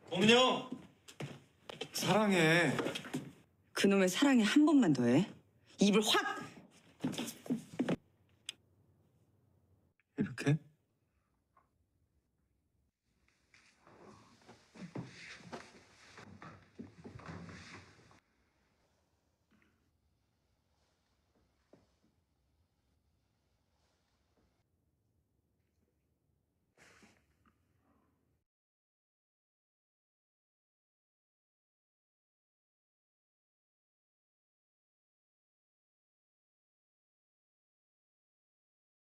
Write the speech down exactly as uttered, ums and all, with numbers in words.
범인 형! 사랑해. 그놈의 사랑에 한 번만 더 해. 입을 확